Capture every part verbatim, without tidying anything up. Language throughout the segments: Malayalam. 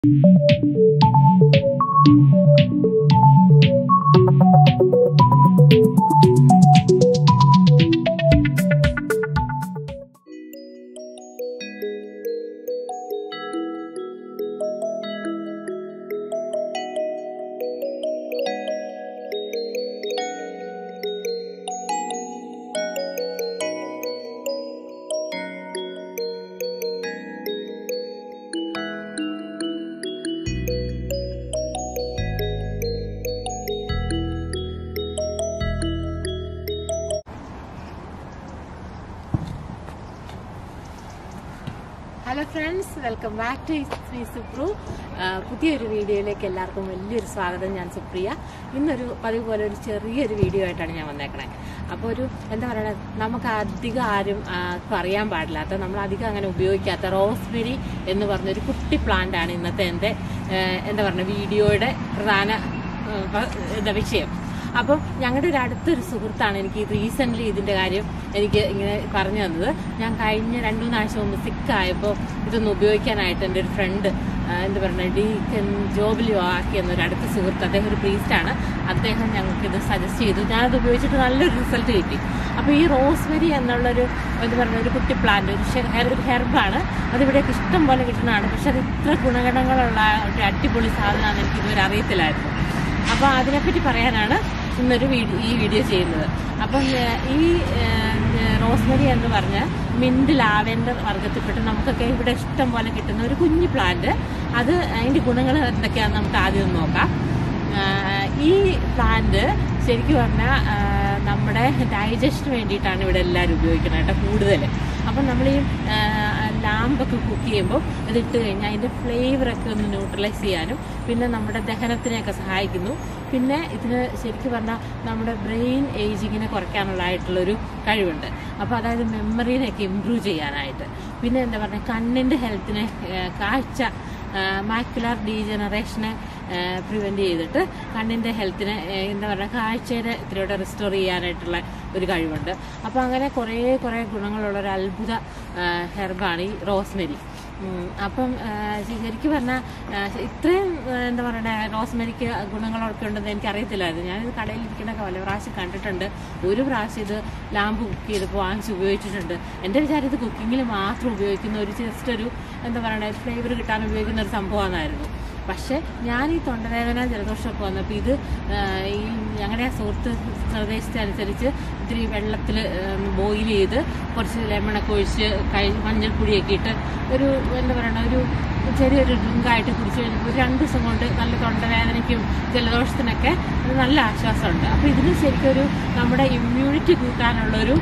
Hello friends, welcome back to Sree Supru. പുതിയൊരു വീഡിയോയിലേക്ക് എല്ലാവർക്കും വലിയൊരു സ്വാഗതം. ഞാൻ സുപ്രിയ. ഇന്നൊരു പതിവ് പോലെ ഒരു ചെറിയൊരു വീഡിയോ ആയിട്ടാണ് ഞാൻ വന്നേക്കണേ. അപ്പോൾ ഒരു എന്താ പറയുക, നമുക്ക് അധികം ആരും അറിയാൻ പാടില്ലാത്ത, നമ്മൾ അധികം അങ്ങനെ ഉപയോഗിക്കാത്ത റോസ്മെരി എന്ന് പറഞ്ഞൊരു കുട്ടി പ്ലാന്റ് ആണ് ഇന്നത്തെ എൻ്റെ എന്താ പറയുക വീഡിയോയുടെ പ്രധാന എന്താ വിഷയം. അപ്പം ഞങ്ങളുടെ ഒരു അടുത്തൊരു സുഹൃത്താണ് എനിക്ക് റീസെൻ്റ്ലി ഇതിൻ്റെ കാര്യം എനിക്ക് ഇങ്ങനെ പറഞ്ഞു തന്നത്. ഞാൻ കഴിഞ്ഞ രണ്ടു മൂന്നാഴ്ച മുമ്പ് സിക്കായപ്പോൾ ഇതൊന്ന് ഉപയോഗിക്കാനായിട്ട് എൻ്റെ ഒരു ഫ്രണ്ട് എന്താ പറയുക ഡീക്കൻ ജോബിലി ആക്കി എന്നൊരു അടുത്ത സുഹൃത്ത്, അദ്ദേഹം ഒരു പ്രീസ്റ്റാണ്, അദ്ദേഹം ഞങ്ങൾക്കിത് സജസ്റ്റ് ചെയ്തു. ഞാനത് ഉപയോഗിച്ചിട്ട് നല്ലൊരു റിസൾട്ട് കിട്ടി. അപ്പോൾ ഈ റോസ്മെരി എന്നുള്ളൊരു എന്താ പറയുക ഒരു കുട്ടി പ്ലാന്റ്, ഒരു ഒരു ഹെർബാണ്. അതിവിടെയൊക്കെ ഇഷ്ടം പോലെ കിട്ടുന്നതാണ്. പക്ഷെ അത് ഇത്ര ഗുണഗണങ്ങളുള്ള ഒരു അടിപൊളി സാധനമാണെന്ന് എനിക്കിതുവരെ അറിയത്തില്ലായിരുന്നു. അപ്പോൾ അതിനെപ്പറ്റി പറയാനാണ് ഇന്നൊരു വീഡിയോ ഈ വീഡിയോ ചെയ്യുന്നത്. അപ്പം ഈ റോസ്മെരി എന്ന് പറഞ്ഞ മിന്റ് ലാവെൻഡർ വർഗ്ഗത്തിൽപ്പെട്ട് നമുക്കൊക്കെ ഇവിടെ ഇഷ്ടം പോലെ കിട്ടുന്ന ഒരു കുഞ്ഞു പ്ലാന്റ്. അത് അതിൻ്റെ ഗുണങ്ങൾ എന്തൊക്കെയാണെന്ന് നമുക്ക് ആദ്യം നോക്കാം. ഈ പ്ലാന്റ് ശരിക്കും പറഞ്ഞാൽ നമ്മുടെ ഡൈജഷന് വേണ്ടിയിട്ടാണ് ഇവിടെ എല്ലാവരും ഉപയോഗിക്കുന്നത് കേട്ടോ, കൂടുതൽ. അപ്പം നമ്മൾ ഈ ലാമ്പൊക്കെ കുക്ക് ചെയ്യുമ്പോൾ ഇതിട്ട് കഴിഞ്ഞാൽ അതിൻ്റെ ഫ്ലേവറൊക്കെ ഒന്ന് ന്യൂട്രലൈസ് ചെയ്യാനും പിന്നെ നമ്മുടെ ദഹനത്തിനെയൊക്കെ സഹായിക്കുന്നു. പിന്നെ ഇതിന് ശരിക്കും പറഞ്ഞാൽ നമ്മുടെ ബ്രെയിൻ ഏജിങ്ങിനെ കുറയ്ക്കാനുള്ളതായിട്ടുള്ളൊരു കഴിവുണ്ട്. അപ്പോൾ അതായത് മെമ്മറീനെയൊക്കെ ഇമ്പ്രൂവ് ചെയ്യാനായിട്ട്. പിന്നെ എന്താ പറയുക കണ്ണിൻ്റെ ഹെൽത്തിനെ, കാഴ്ച മാക്യുലർ ഡീജനറേഷനെ പ്രിവെൻറ്റ് ചെയ്തിട്ട് കണ്ണിൻ്റെ ഹെൽത്തിനെ എന്താ പറയുക കാഴ്ചയുടെ ഇത്തിരിയോടെ റിസ്റ്റോർ ചെയ്യാനായിട്ടുള്ള ഒരു കഴിവുണ്ട്. അപ്പോൾ അങ്ങനെ കുറേ കുറേ ഗുണങ്ങളുള്ള ഒരു അത്ഭുത ഹെർബാണ് ഈ റോസ്മെരി. അപ്പം ശരിക്കും പറഞ്ഞാൽ ഇത്രയും എന്താ പറയണേ റോസ്മെരിക്ക് ഗുണങ്ങളൊക്കെ ഉണ്ടെന്ന് എനിക്കറിയത്തില്ലായിരുന്നു. ഞാനിത് കടയിലിരിക്കണൊക്കെ പല പ്രാവശ്യം കണ്ടിട്ടുണ്ട്. ഒരു പ്രാവശ്യം ഇത് ലാമ്പ് കുക്ക് ചെയ്തപ്പോൾ വാങ്ങിച്ച് ഉപയോഗിച്ചിട്ടുണ്ട്. എൻ്റെ വിചാരം ഇത് കുക്കിങ്ങിൽ മാത്രം ഉപയോഗിക്കുന്ന ഒരു ജസ്റ്റ് ഒരു എന്താ പറയണേ ഫ്ലേവർ കിട്ടാൻ ഉപയോഗിക്കുന്ന ഒരു സംഭവമായിരുന്നു. പക്ഷെ ഞാൻ ഈ തൊണ്ടവേദന ജലദോഷമൊക്കെ വന്നപ്പോൾ ഇത് ഈ ഞങ്ങളുടെ ആ സുഹൃത്ത് നിർദ്ദേശിച്ചനുസരിച്ച് ഇത്തിരി വെള്ളത്തിൽ ബോയിൽ ചെയ്ത് കുറച്ച് ലെമണൊക്കെ ഒഴിച്ച് കൈ മഞ്ഞൾപ്പൊടിയൊക്കെ ഇട്ട് ഒരു എന്താ പറയണ ഒരു ചെറിയൊരു ഡ്രിങ്കായിട്ട് കുടിച്ച് കഴിഞ്ഞപ്പോൾ ഒരു രണ്ട് ദിവസം കൊണ്ട് നല്ല തൊണ്ടവേദനയ്ക്കും ജലദോഷത്തിനൊക്കെ നല്ല ആശ്വാസമുണ്ട്. അപ്പോൾ ഇതിന് ശരിക്കും ഒരു നമ്മുടെ ഇമ്മ്യൂണിറ്റി കൂട്ടാനുള്ളൊരു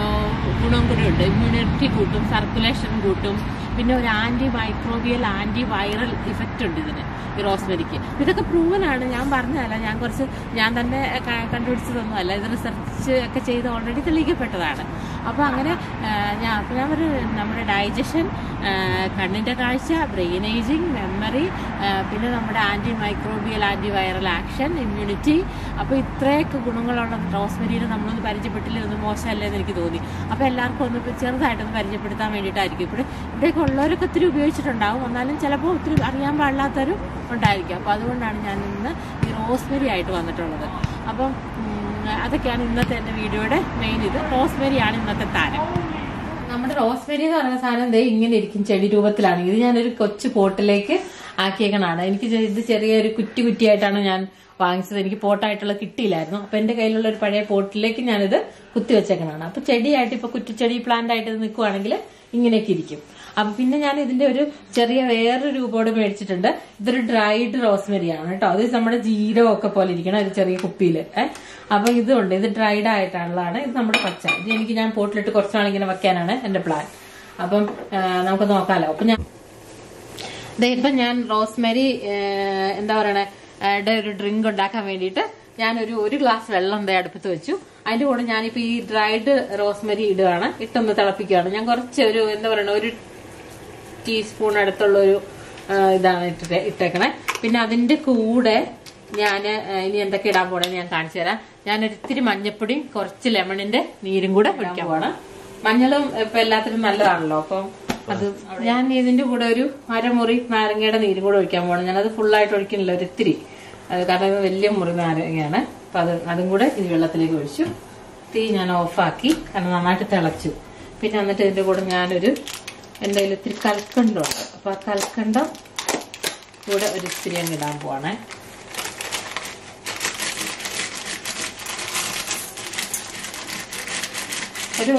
ഗുണം കൂടിയുണ്ട്. ഇമ്മ്യൂണിറ്റി കൂട്ടും, സർക്കുലേഷൻ കൂട്ടും, പിന്നെ ഒരു anti microbial anti viral effect ഉണ്ട് ഇതിന്, ഈ റോസ്മെരിക്ക്. ഇതൊക്കെ പ്രൂവനാണ്, ഞാൻ പറഞ്ഞതല്ല, ഞാൻ കുറച്ച് ഞാൻ തന്നെ കണ്ടുപിടിച്ചതൊന്നുമല്ല. ഇത് റിസർച്ച് ഒക്കെ ചെയ്ത് ഓൾറെഡി തെളിയിക്കപ്പെട്ടതാണ്. അപ്പോൾ അങ്ങനെ ഞാൻ അപ്പോൾ ഞാൻ ഒരു നമ്മുടെ ഡൈജഷൻ, കണ്ണിൻ്റെ കാഴ്ച, ബ്രെയിൻ ഏജിങ്, മെമ്മറി, പിന്നെ നമ്മുടെ anti microbial anti viral action, immunity. അപ്പോൾ ഇത്രയൊക്കെ ഗുണങ്ങളുള്ള റോസ്മെരിനെ നമ്മളൊന്ന് പരിചയപ്പെട്ടില്ല, ഒന്ന് മോശമല്ലേ എന്ന് എനിക്ക് തോന്നി. അപ്പോൾ എല്ലാവർക്കും ഒന്ന് ചെറുതായിട്ടൊന്ന് പരിചയപ്പെടുത്താൻ വേണ്ടിയിട്ടായിരിക്കും. ഇവിടെ ഇവിടെയൊക്കെ ഉള്ളവരൊക്കെ ഒത്തിരി ഉപയോഗിച്ചിട്ടുണ്ടാവും, എന്നാലും ചിലപ്പോൾ ഒത്തിരി അറിയാൻ പാടില്ലാത്തവരും ഉണ്ടായിരിക്കും. അപ്പോൾ അതുകൊണ്ടാണ് ഞാൻ ഇന്ന് ഈ റോസ്മെരി ആയിട്ട് വന്നിട്ടുള്ളത്. അപ്പം അതൊക്കെയാണ് ഇന്നത്തെ എൻ്റെ വീഡിയോയുടെ മെയിൻ. ഇത് റോസ്മെരിയാണ് ഇന്നത്തെ താരം. നമ്മുടെ റോസ്മെരി എന്ന് പറയുന്ന സാധനം ദേ ഇങ്ങനെ ഇരിക്കും, ചെടി രൂപത്തിലാണ്. ഇത് ഞാനൊരു കൊച്ചു പോട്ടിലേക്ക് ആക്കിയേക്കണാണ്. എനിക്ക് ഇത് ചെറിയൊരു കുറ്റി കുറ്റിയായിട്ടാണ് ഞാൻ വാങ്ങിച്ചത്. എനിക്ക് പോട്ടായിട്ടുള്ള കിട്ടിയില്ലായിരുന്നു. അപ്പൊ എന്റെ കയ്യിലുള്ള ഒരു പഴയ പോട്ടിലേക്ക് ഞാനിത് കുത്തി വെച്ചേക്കണാണ്. അപ്പൊ ചെടിയായിട്ട് ഇപ്പൊ കുറ്റിച്ചെടി പ്ലാന്റ് ആയിട്ട് ഇത് നിൽക്കുവാണെങ്കിൽ ഇങ്ങനെയൊക്കെ ഇരിക്കും. അപ്പൊ പിന്നെ ഞാൻ ഇതിന്റെ ഒരു ചെറിയ വേറൊരു രൂപോട് മേടിച്ചിട്ടുണ്ട്. ഇതൊരു ഡ്രൈഡ് റോസ്മെരി ആണ് കേട്ടോ. അത് നമ്മുടെ ജീരകമൊക്കെ പോലെ ഇരിക്കണം ഒരു ചെറിയ കുപ്പിയില്. ഏഹ് അപ്പൊ ഇതുണ്ട്, ഇത് ഡ്രൈഡ് ആയിട്ടുള്ളതാണ്. ഇത് നമ്മുടെ പച്ച. ഇത് എനിക്ക് ഞാൻ പോട്ടിലിട്ട് കുറച്ചാളിങ്ങനെ വെക്കാനാണ് എന്റെ പ്ലാൻ. അപ്പം നമുക്ക് നോക്കാലോ. അപ്പൊ ഞാൻ ഇപ്പം ഞാൻ റോസ്മെരി എന്താ പറയണേ ഒരു ഡ്രിങ്ക് ഉണ്ടാക്കാൻ വേണ്ടിയിട്ട് ഞാനൊരു ഒരു ഗ്ലാസ് വെള്ളം ദേ അടുപ്പത്ത് വെച്ചു. അതിന്റെ കൂടെ ഞാനിപ്പോ ഈ ഡ്രൈഡ് റോസ്മെരി ഇടുകയാണ്, ഇട്ടൊന്ന് തിളപ്പിക്കുകയാണ്. ഞാൻ കുറച്ച് ഒരു എന്താ പറയണ ഒരു ടീസ്പൂൺ അടുത്തുള്ള ഒരു ഇതാണ് ഇട്ടിട്ട് ഇട്ടേക്കണേ. പിന്നെ അതിന്റെ കൂടെ ഞാൻ ഇനി എന്തൊക്കെ ഇടാൻ പോണെന്ന് ഞാൻ കാണിച്ചു തരാം. ഞാനൊരു ഇത്തിരി മഞ്ഞപ്പൊടിയും കുറച്ച് ലെമണിന്റെ നീരും കൂടെ ഒഴിക്കാൻ പോവാണ്. മഞ്ഞളും ഇപ്പൊ എല്ലാത്തിനും നല്ലതാണല്ലോ. അപ്പം അത് ഞാൻ ഇതിന്റെ കൂടെ ഒരു അരമുറി നാരങ്ങയുടെ നീരും കൂടെ ഒഴിക്കാൻ പോകണം. ഞാനത് ഫുള്ളായിട്ട് ഒഴിക്കുന്നില്ല, ഒരു ഇത്തിരി. അത് കാരണം വലിയ മുറി നാരങ്ങയാണ്. അപ്പൊ അത് അതും കൂടെ ഇനി വെള്ളത്തിലേക്ക് ഒഴിച്ചു. തീ ഞാൻ ഓഫാക്കി, കാരണം നന്നായിട്ട് തിളച്ചു. പിന്നെ എന്നിട്ട് ഇതിന്റെ കൂടെ ഞാനൊരു എൻ്റെ കയ്യിൽ ഇത്തിരി കൽക്കണ്ടമുണ്ട്. അപ്പൊ ആ കൽക്കണ്ടം കൂടെ ഒരു ഇത്തിരി അങ്ങ് ഇടാൻ പോവാണേ. ഒരു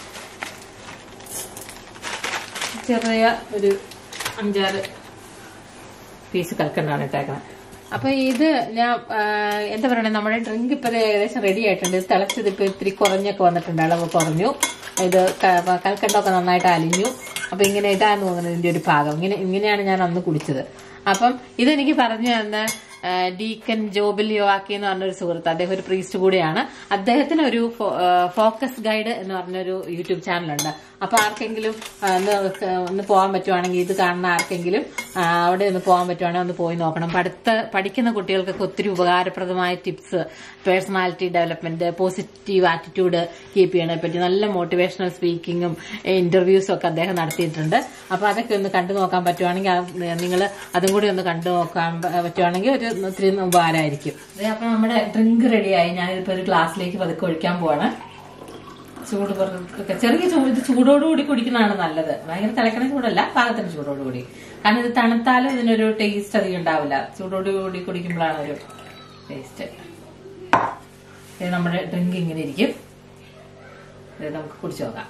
ചെറിയ ഒരു അഞ്ചാറ് പീസ് കൽക്കണ്ടാണ് ഇട്ടേക്കണം. അപ്പൊ ഇത് ഞാൻ എന്താ പറയണേ, നമ്മുടെ ഡ്രിങ്ക് ഇപ്പൊ ഏകദേശം റെഡി ആയിട്ടുണ്ട്. ഇത് തിളച്ചത് ഇപ്പൊ ഇത്തിരി കുറഞ്ഞൊക്കെ വന്നിട്ടുണ്ട്, അളവ് കുറഞ്ഞു. ഇത് കൽക്കണ്ടമൊക്കെ നന്നായിട്ട് അലിഞ്ഞു. അപ്പൊ ഇങ്ങനെ ഇതാന്ന് തോന്നുന്നത് ഇതിന്റെ ഒരു ഭാഗം. ഇങ്ങനെ ഇങ്ങനെയാണ് ഞാൻ അന്ന് കുടിച്ചത്. അപ്പം ഇതെനിക്ക് പറഞ്ഞു തന്ന ഡീക്കൻ ജോബിൽ യോവാക്കി എന്ന് പറഞ്ഞൊരു സുഹൃത്ത്, അദ്ദേഹം ഒരു പ്രീസ്റ്റ് കൂടിയാണ്. അദ്ദേഹത്തിന് ഒരു ഫോക്കസ് ഗൈഡ് എന്ന് പറഞ്ഞൊരു യൂട്യൂബ് ചാനലുണ്ട്. അപ്പൊ ആർക്കെങ്കിലും ഒന്ന് ഒന്ന് പോകാൻ പറ്റുവാണെങ്കിൽ, ഇത് കാണുന്ന ആർക്കെങ്കിലും അവിടെ ഒന്ന് പോകാൻ പറ്റുവാണെങ്കിൽ ഒന്ന് പോയി നോക്കണം. പഠിത്ത പഠിക്കുന്ന കുട്ടികൾക്കൊക്കെ ഒത്തിരി ഉപകാരപ്രദമായ tips, personality development, positive attitude keep ചെയ്യണെ പറ്റി നല്ല മോട്ടിവേഷണൽ സ്പീക്കിങ്ങും ഇന്റർവ്യൂസും ഒക്കെ അദ്ദേഹം നടത്തിയിട്ടുണ്ട്. അപ്പൊ അതൊക്കെ ഒന്ന് കണ്ടു നോക്കാൻ പറ്റുവാണെങ്കിൽ, നിങ്ങൾ അതും കൂടി ഒന്ന് കണ്ടു നോക്കാൻ പറ്റുവാണെങ്കിൽ ഒരു ഒത്തിരി ഉപകാരമായിരിക്കും. അപ്പൊ നമ്മുടെ ഡ്രിങ്ക് റെഡിയായി. ഞാനിതിപ്പോ ഒരു ഗ്ലാസ്സിലേക്ക് പതുക്കെ ഒഴിക്കാൻ പോവാണ്. ചൂട് ഒക്കെ ചെറിയ ചൂട്, ഇത് ചൂടോടുകൂടി കുടിക്കുന്നതാണ് നല്ലത്. ഭയങ്കര തിളക്കണ ചൂടല്ല, പാകത്തിന് ചൂടോടുകൂടി. കാരണം ഇത് തണുത്താലും ഇതിനൊരു ടേസ്റ്റ് അധികം ഉണ്ടാവില്ല. ചൂടോടുകൂടി കുടിക്കുമ്പോഴാണ് ഒരു ടേസ്റ്റ്. നമ്മുടെ ഡ്രിങ്ക് ഇങ്ങനെ ഇരിക്കും. ഇത് നമുക്ക് കുടിച്ചു നോക്കാം.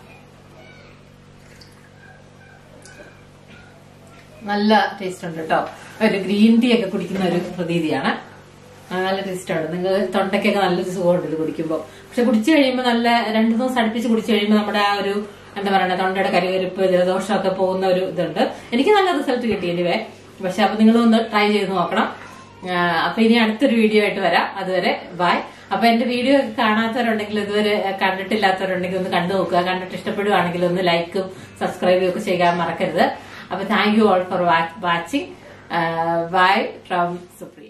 നല്ല ടേസ്റ്റ് ഉണ്ട് കേട്ടോ. ഒരു ഗ്രീൻ ടീ ഒക്കെ കുടിക്കുന്ന ഒരു പ്രതീതിയാണ്. നല്ല ടേസ്റ്റാണ്. നിങ്ങൾ തൊണ്ടയ്ക്കൊക്കെ നല്ലൊരു സുഖമുണ്ട് ഇത് കുടിക്കുമ്പോൾ. പക്ഷെ കുടിച്ചു കഴിയുമ്പോൾ നല്ല രണ്ടു ദിവസം അടുപ്പിച്ച് കുടിച്ചു കഴിയുമ്പോൾ നമ്മുടെ ആ ഒരു എന്താ പറയുക, തൊണ്ടയുടെ കരികരിപ്പ്, ജലദോഷമൊക്കെ പോകുന്ന ഒരു ഇതുണ്ട്. എനിക്ക് നല്ല റിസൾട്ട് കിട്ടിയതിവേ. പക്ഷെ അപ്പൊ നിങ്ങളൊന്ന് ട്രൈ ചെയ്ത് നോക്കണം. അപ്പൊ ഇനി അടുത്തൊരു വീഡിയോ ആയിട്ട് വരാം. അതുവരെ ബൈ. അപ്പൊ എന്റെ വീഡിയോ കാണാത്തവരുണ്ടെങ്കിൽ, ഇതുവരെ കണ്ടിട്ടില്ലാത്തവരുണ്ടെങ്കിൽ ഒന്ന് കണ്ടു നോക്കുക. കണ്ടിട്ട് ഇഷ്ടപ്പെടുകയാണെങ്കിൽ ഒന്ന് ലൈക്കും സബ്സ്ക്രൈബും ഒക്കെ ചെയ്യാൻ മറക്കരുത്. അപ്പൊ thank you all for watching. Bye from Supriya.